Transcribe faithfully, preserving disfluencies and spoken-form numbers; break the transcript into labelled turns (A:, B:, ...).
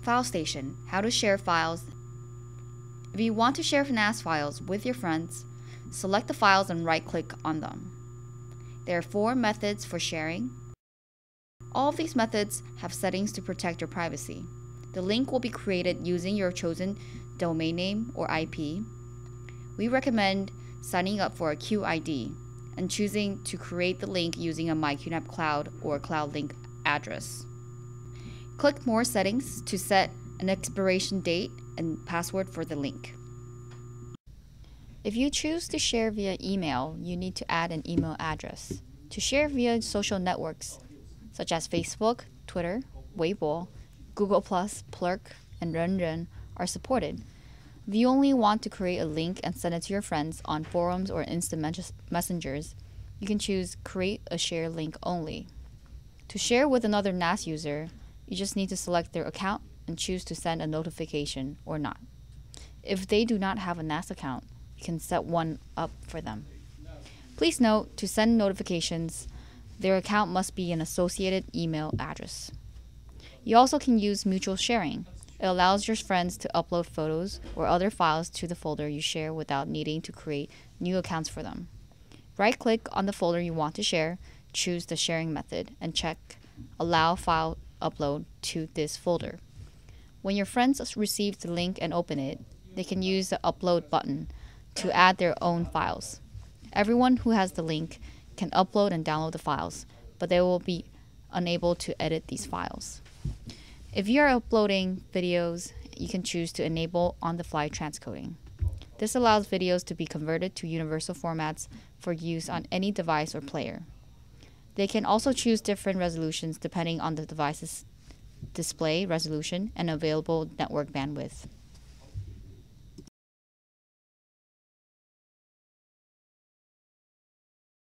A: File Station, how to share files. If you want to share F N A S files with your friends, select the files and right-click on them. There are four methods for sharing. All of these methods have settings to protect your privacy. The link will be created using your chosen domain name or I P. We recommend signing up for a Q I D and choosing to create the link using a My Q NAP Cloud or Cloud Link address. Click More Settings to set an expiration date and password for the link. If you choose to share via email, you need to add an email address. To share via social networks such as Facebook, Twitter, Weibo, Google plus, Plurk, and Renren are supported. If you only want to create a link and send it to your friends on forums or instant messengers, you can choose Create a Share Link Only. To share with another N A S user, you just need to select their account and choose to send a notification or not. If they do not have a N A S account, you can set one up for them. Please note, to send notifications, their account must be an associated email address. You also can use mutual sharing. It allows your friends to upload photos or other files to the folder you share without needing to create new accounts for them. Right-click on the folder you want to share, choose the sharing method, and check Allow File Upload to this folder. When your friends receive the link and open it, they can use the Upload button to add their own files. Everyone who has the link can upload and download the files, but they will be unable to edit these files. If you are uploading videos, you can choose to enable on-the-fly transcoding. This allows videos to be converted to universal formats for use on any device or player. They can also choose different resolutions depending on the device's display resolution and available network bandwidth.